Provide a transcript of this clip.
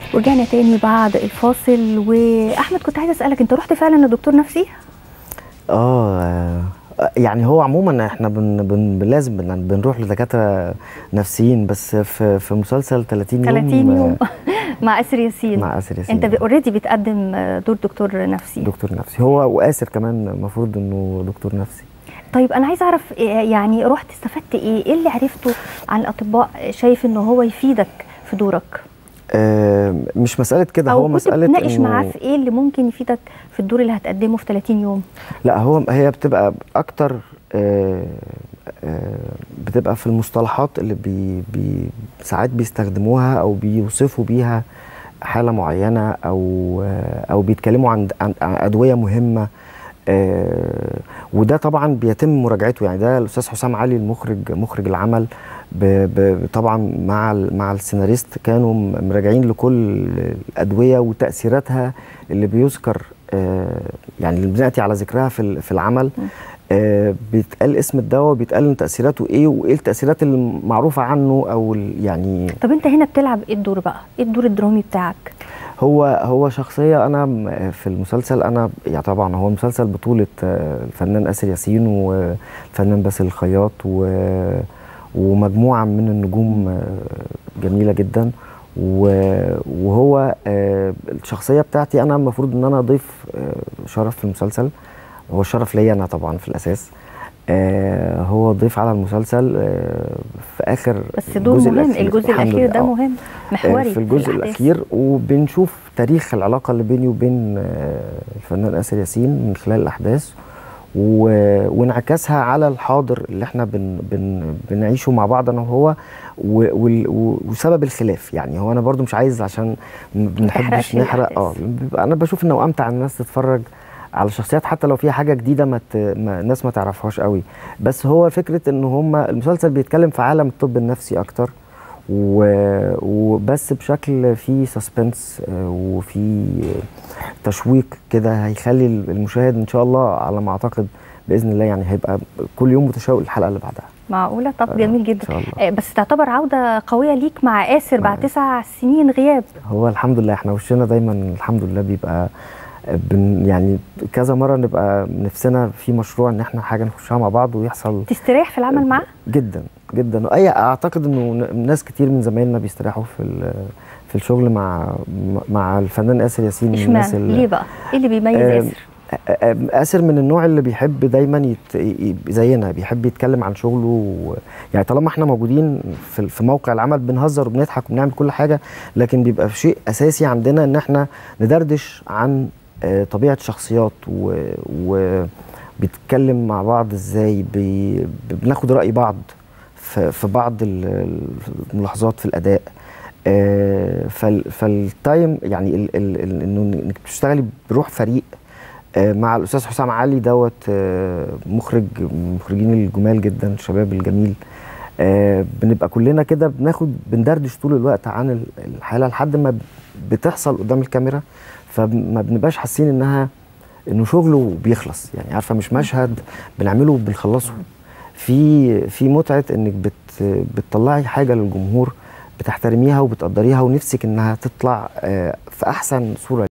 ورجعنا تاني بعد الفاصل. واحمد كنت عايزه اسالك، انت رحت فعلا لدكتور نفسي؟ يعني هو عموما احنا لازم بنروح لدكاتره نفسيين، بس في مسلسل 30 يوم 30 يوم مع آسر ياسين. مع آسر ياسين انت اوريدي بتقدم دور دكتور نفسي. دكتور نفسي هو، وآسر كمان المفروض انه دكتور نفسي. طيب انا عايزه اعرف، يعني رحت استفدت ايه اللي عرفته عن الاطباء شايف انه هو يفيدك في دورك؟ مش مسألة كده، هو مسألة بتناقش معاه في ايه اللي ممكن يفيدك في الدور اللي هتقدمه في 30 يوم؟ لا، هي بتبقى اكتر، بتبقى في المصطلحات اللي ساعات بيستخدموها او بيوصفوا بيها حالة معينة، او بيتكلموا عن أدوية مهمة. وده طبعا بيتم مراجعته، يعني ده الاستاذ حسام علي مخرج العمل طبعا مع السيناريست كانوا مراجعين لكل الادويه وتاثيراتها اللي بيذكر، يعني اللي بناتي على ذكرها في العمل. بيتقال اسم الدواء وبيتقال ان تاثيراته ايه، وايه التاثيرات المعروفه عنه، او يعني. طب انت هنا بتلعب ايه الدور بقى؟ ايه الدور الدرامي بتاعك؟ هو شخصيه انا في المسلسل، انا يعني طبعا هو مسلسل بطوله الفنان آسر ياسين والفنان باسل الخياط ومجموعه من النجوم جميله جدا. وهو الشخصيه بتاعتي انا المفروض ان انا اضيف شرف في المسلسل. هو الشرف ليا انا طبعا في الاساس. هو ضيف على المسلسل في اخر بس دور مهم، الجزء الاخير ده مهم، محوري في الجزء الاخير، وبنشوف تاريخ العلاقه اللي بيني وبين الفنان آسر ياسين من خلال الاحداث وانعكاسها على الحاضر اللي احنا بنعيشه مع بعض انا وهو، وسبب الخلاف. يعني هو انا برضو مش عايز، عشان ما بنحبش نحرق. انا بشوف انه امتع الناس تتفرج على الشخصيات حتى لو فيها حاجه جديده الناس ما تعرفهاش قوي. بس هو فكره ان المسلسل بيتكلم في عالم الطب النفسي اكتر، وبس بشكل فيه سسبنس وفي تشويق كده، هيخلي المشاهد ان شاء الله على ما اعتقد باذن الله يعني هيبقى كل يوم متشوق الحلقه اللي بعدها. معقوله؟ طب جميل جدا. إن شاء الله. بس تعتبر عوده قويه ليك مع آسر بعد 9 سنين غياب. هو الحمد لله احنا وشنا دايما الحمد لله بيبقى يعني كذا مره نبقى نفسنا في مشروع ان احنا حاجه نخشها مع بعض ويحصل. تستريح في العمل معاه؟ جدا جدا. اعتقد انه ناس كتير من زمايلنا بيستريحوا في الشغل مع الفنان آسر ياسين. من الناس ليه بقى؟ ايه اللي بيميز آسر؟ آسر من النوع اللي بيحب دايما زينا بيحب يتكلم عن شغله. يعني طالما احنا موجودين في موقع العمل بنهزر وبنضحك وبنعمل كل حاجه، لكن بيبقى في شيء اساسي عندنا ان احنا ندردش عن طبيعه شخصيات وبيتكلم مع بعض ازاي، بناخد راي بعض في بعض الملاحظات في الاداء. فالتايم يعني انك تشتغلي بروح فريق مع الاستاذ حسام علي مخرجين الجمال جدا، الشباب الجميل. بنبقى كلنا كده بندردش طول الوقت عن الحاله لحد ما بتحصل قدام الكاميرا، فما بنبقاش حاسين انه شغله بيخلص. يعني عارفه مش مشهد بنعمله وبنخلصه. في متعه انك بتطلعي حاجه للجمهور بتحترميها وبتقدريها ونفسك انها تطلع في احسن صوره.